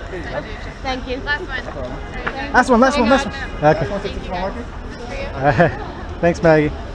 Thank you. Last one. Last one. Okay. Thank you guys. Thanks, Maggie.